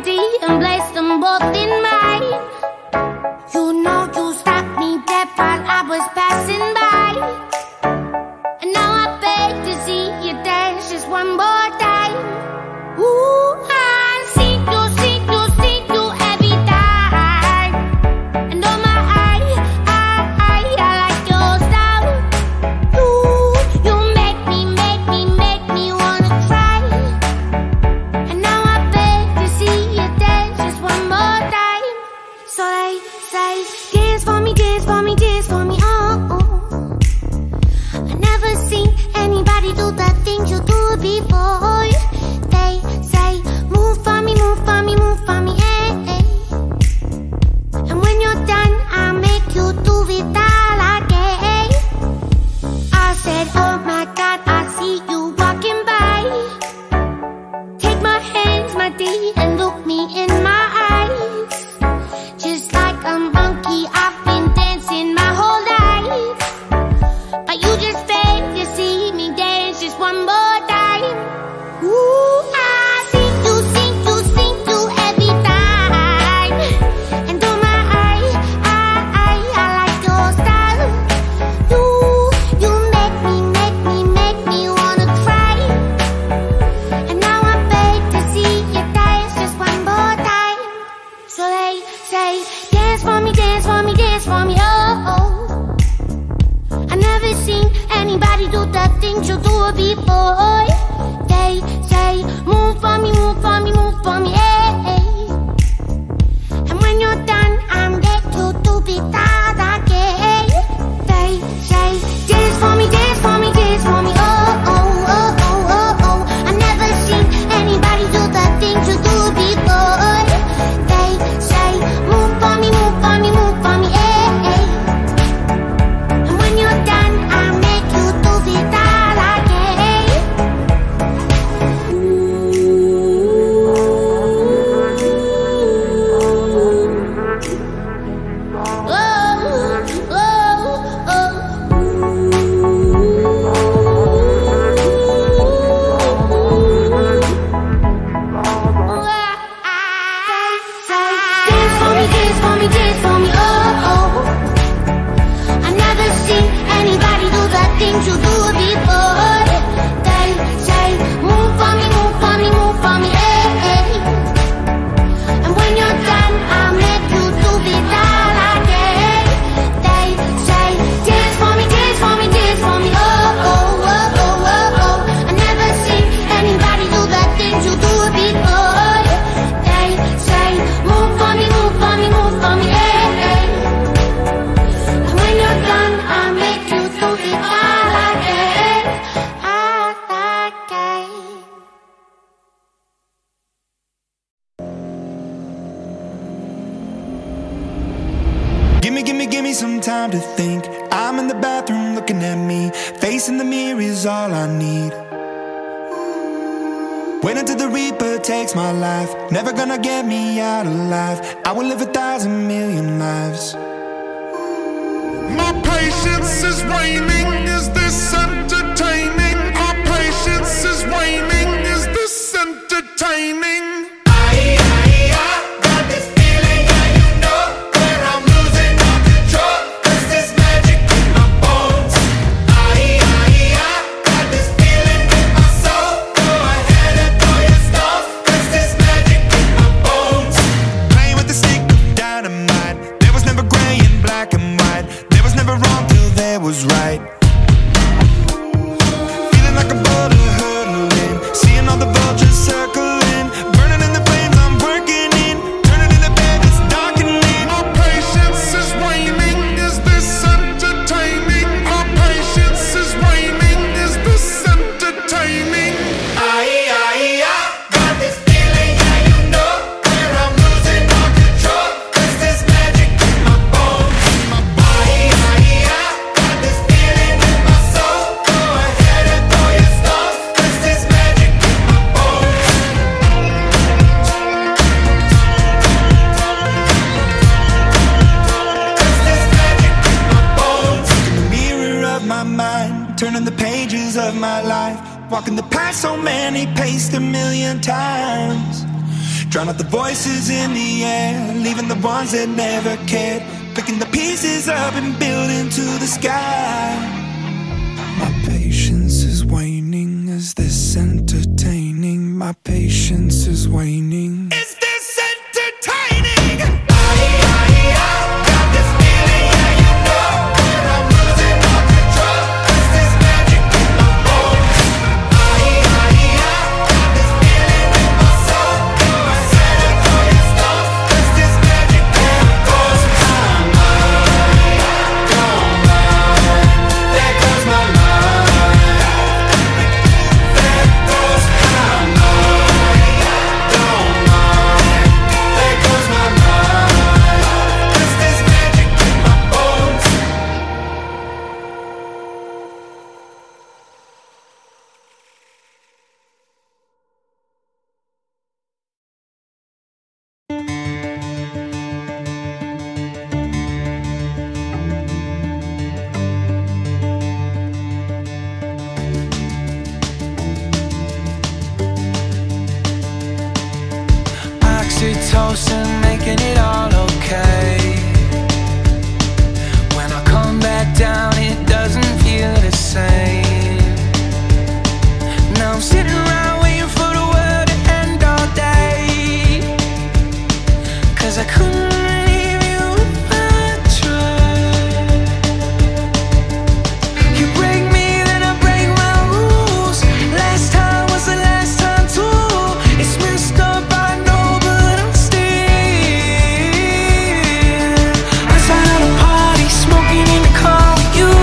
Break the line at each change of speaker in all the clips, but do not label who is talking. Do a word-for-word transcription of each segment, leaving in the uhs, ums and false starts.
melody and place them both in mine. You know you stopped me dead while I was passing by, and now I beg to see you dance just one more time. Ooh, I see you, see you, see you every time. And oh my, I, I, I, I like your style. You, you make me, make me, make me wanna try. And now I beg to see you dance just one more time. So they say, dance for me, dance for me, dance for me, oh, oh. I never seen anybody do the things you do before. They say, move for me, move for me, move for me, eh, eh. And when you're done, I'll make you do it all again. I said, oh my God, I see you walking by. Take my hands, my dear, and look me in my eyes. Just like a monkey, I've been dancing my whole life, but you just beg to see me dance just one more time. Ooh, I see you, see you, see you every time. And oh my, I, I, I, I like your style. You, you make me, make me, make me wanna cry. And now I beg to see you dance just one more time. So they say, dance for me, dance for me, dance for me, oh, oh. I never seen anybody do the things you do before. They say, move for me, move for me, move for me, eh, eh. And when you're done, I'll make you do it all again. They say, dance for me, dance for me, dance for me, oh, oh, oh, oh, oh, oh. I never seen anybody do the things you do before. They say, move for me, move for me, move for me, eh, eh. And when you're done, I'll make you do it all again. Oh, oh, dance for me, dance for me, dance for me, oh, oh. I never seen anybody do the things you do before. They say, move for me, move for me, move for me, eh, eh. And when you're done, I'll make you do it all again. They say, dance for me, dance for me, dance for me, oh, oh, oh, oh, oh, oh. I never seen anybody do the things you do before. They say, move for me, move for me, move for me, eh, eh. And when you're done, I'll make you do it all again, all again.
Gimme, gimme, gimme some time to think. I'm in the bathroom looking at me. Facing the mirror is all I need. Wait until the Reaper takes my life. Never gonna get me out alive. I will live a thousand million lives.
My patience is waning, is this entertaining? Our patience is waning, is this entertaining?
Was right. Feeling like a butter hurtling, seeing all the vultures circling, burning in the flames I'm working in, turning in the bed that's darkening.
Our patience is waning, is this entertaining? Our patience is waning, is this entertaining?
Aye, aye, I got this feeling, yeah, you know, where I'm losing all control. There's this magic in my bones. Aye, aye, I got this feeling in my soul. Go ahead and throw your stones. There's this magic in my bones. There's this magic in my bones.
In the mirror of my mind, turning the pages of my life, walking the path so many paced a million times. Drown out the voices in the air, leaving the ones that never cared. Picking the pieces up and building to the sky. My patience is waning. Is this entertaining? My patience is waning. Is this entertaining? Got this feeling, yeah, you know, where I'm losing all control. Is this magic in my bones? Got this feeling in my soul. I said it for your stones. Is this magic in my bones? I'm mind, don't mind. There goes my mind. There goes my mind, don't mind. There goes my mind. Is this magic in my bones?
Oxytocin, making it all okay. When I come back down, it doesn't feel the same. Now I'm sitting around waiting for the world to end all day. 'Cause I couldn't leave you if I tried. You break me, then I break my rules. Last time was the last time too. It's messed up, I know, but I'm still outside of the party, smoking in the car with you.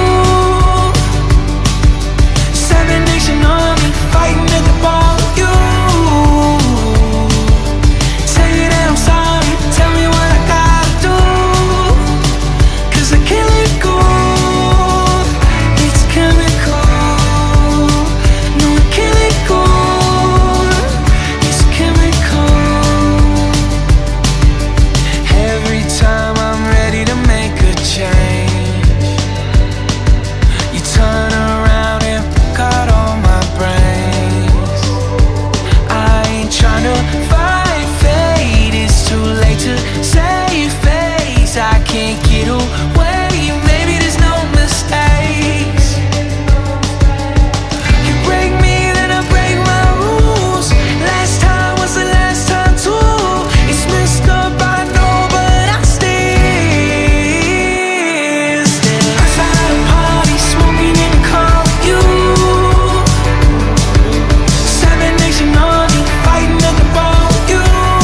Seven Nation Army, fighting at the bar with you. Say that I'm sorry, tell me what I gotta do. 'Cause I can't let go. It's chemical. No, I can't let go. It's chemical. Every time I'm ready to make a change, you turn around and cut all my brains. I ain't trying to fight fate, it's too late to save face. I can't get away, maybe there's no mistakes. You break me, then I break my rules. Last time was the last time too. It's messed up, I know, but I still still outside the party, smoking in the car with you. Seven Nation Army, fighting at the bar with you.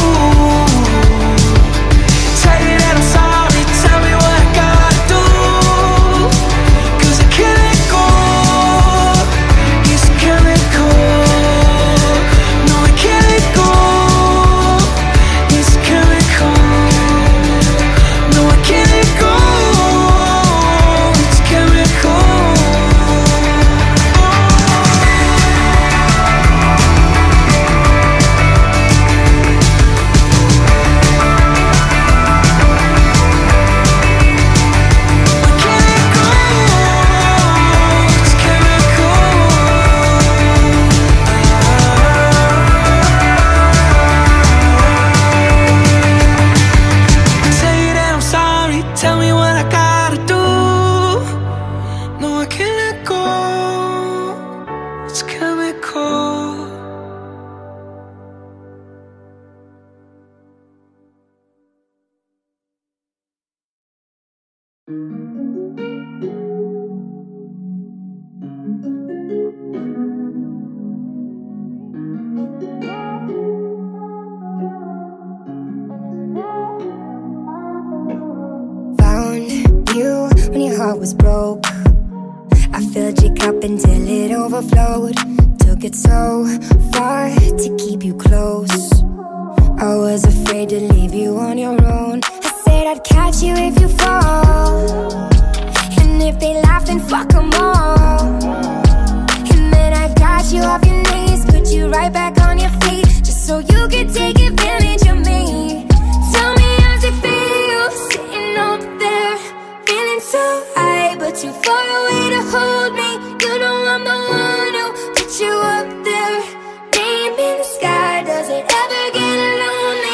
Say that I'm sorry, tell me what I gotta do. 'Cause I can't let go. It's chemical. No, I can't let go. It's chemical. No, I can't let go. It's chemical. Say that I'm sorry, tell me what I gotta do. No, I can't let go. It's chemical.
Found you when your heart was broke. I filled your cup until it overflowed. Took it so far to keep you close. I was afraid to leave you on your own. I said I'd catch you if you fall. And if they laugh, then fuck them all. And then I got you off your knees, put you right back on your feet, just so you could take advantage of me. Tell me how's it feel, sitting up there, feeling so high, but too far away to hold me. You know I'm the one who put you up there, name in the sky. Does it ever get alone?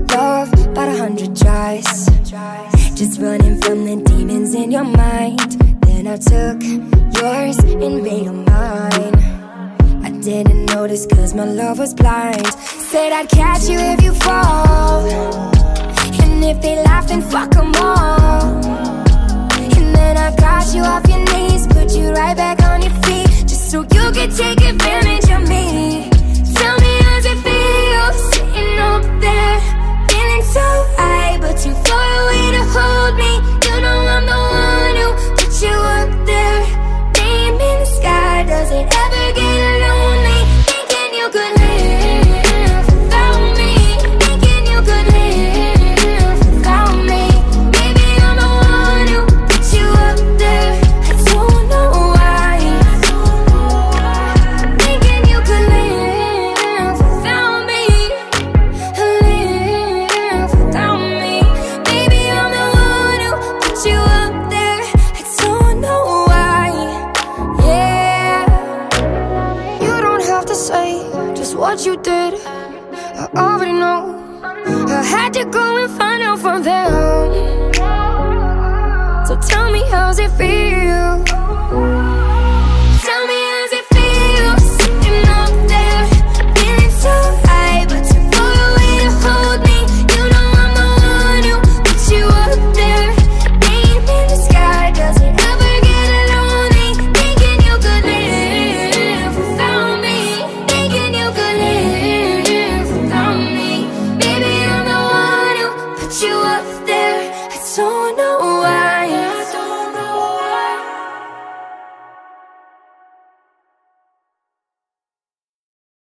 love about a hundred tries, just running from the demons in your mind. Then I took yours and made them mine. I didn't notice cause my love was blind. Said I'd catch you if you fall, and if they laugh then fuck them all. And then I got you off your knees, put you right back on your feet, just so you could take advantage of me. Tell me how's it feel, sitting up there, feeling so high, but too far away to hold me. You know I'm the one who put you up there, name in the sky. Does it ever get lonely, thinking you could live without me, thinking you could live without me? Maybe I'm the one who put you up there, I don't know why, thinking you could live without me, live without me. Maybe I'm the one who put you up there, I don't know why. Yeah, you don't have to say just what you did, I already know. I had to go and find out from them. So tell me how's it feel, tell me how's it feel, sitting up there, feeling so high, but too far away to hold me. You know I'm the one who put you up there, name in the sky. Does it ever get lonely, thinking you could live without me, thinking you could live without me? Maybe I'm the one who put you up there, I don't know